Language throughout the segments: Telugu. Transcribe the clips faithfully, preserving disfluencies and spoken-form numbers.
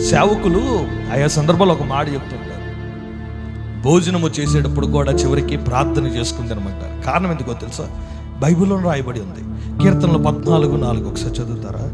సేవకులు ఆయా సందర్భాల్లో ఒక మాట చెప్తుంటారు, భోజనము చేసేటప్పుడు కూడా చివరికి ప్రార్థన చేసుకుంది అనమంటారు. కారణం ఎందుకో తెలుసా? బైబిల్లో రాయబడి ఉంది, కీర్తనలు పద్నాలుగు నాలుగు ఒకసారి చదువుతారా?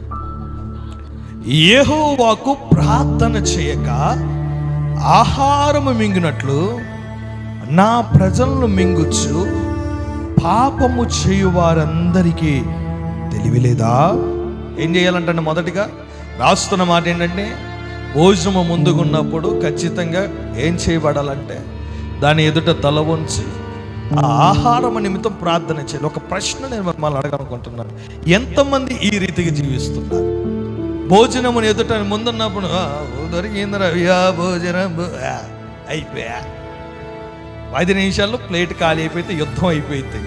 యెహోవాకు ప్రార్థన చేయక ఆహారము మింగినట్లు నా ప్రజలను మింగుచ్చు పాపము చేయు వారందరికీ తెలివి లేదా? ఏం చేయాలంటే మొదటిగా రాస్తున్న మాట ఏంటంటే, భోజనము ముందుగున్నప్పుడు ఖచ్చితంగా ఏం చేయబడాలంటే దాని ఎదుట తల వంచి ఆ ఆహారము నిమిత్తం ప్రార్థన చేయాలి. ఒక ప్రశ్న నేను మిమ్మల్ని అడగాలనుకుంటున్నాను, ఎంతమంది ఈ రీతిగా జీవిస్తున్నారు? భోజనము ఎదుట ముందున్నప్పుడు దొరికిందిరా భోజనం అయిపోయా, ఐదు నిమిషాల్లో ప్లేట్ ఖాళీ అయిపోతే యుద్ధం అయిపోయింది.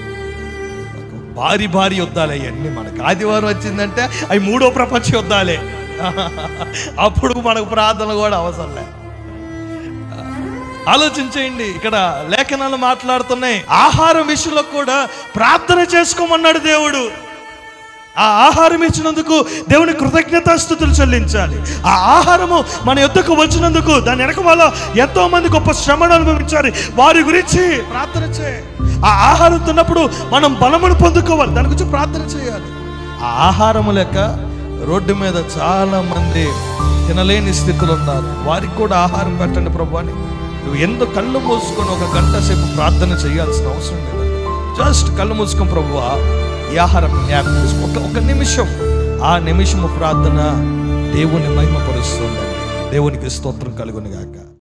భారీ భారీ యుద్ధాలు అవన్నీ మనకు. ఆదివారం వచ్చిందంటే అవి మూడో ప్రపంచ యుద్ధాలే. అప్పుడు మనకు ప్రార్థన కూడా అవసరం లే. ఆలోచించేయండి, ఇక్కడ లేఖనాలు మాట్లాడుతున్నాయి, ఆహారం విషయంలో కూడా ప్రార్థన చేసుకోమన్నాడు దేవుడు. ఆ ఆహారం ఇచ్చినందుకు దేవుని కృతజ్ఞతాస్తుతులు చెల్లించాలి. ఆ ఆహారము మన యొద్దకు వచ్చినందుకు దాని వెనక వల్ల ఎంతో మంది గొప్ప శ్రమను అనుభవించాలి, వారి గురించి ప్రార్థన చేయి. ఆ ఆహారం తిన్నప్పుడు మనం బలమును పొందుకోవాలి, దాని గురించి ప్రార్థన చేయాలి. ఆ ఆహారము లెక్క రోడ్డు మీద చాలా మంది తినలేని స్థితిలో ఉన్నారు, వారికి కూడా ఆహారం పెట్టండి ప్రభు అని నువ్వు ఎంతో కళ్ళు మూసుకొని ఒక గంట సేపు ప్రార్థన చేయాల్సిన అవసరం లేదు. జస్ట్ కళ్ళు మూసుకొని ప్రభువా ఈ ఆహారం జ్ఞాపకం చేసుకో, ఒక ఒక నిమిషం. ఆ నిమిషము ప్రార్థన దేవుని మహిమపరుస్తుందండి. దేవునికి స్తోత్రం కలుగును గాక.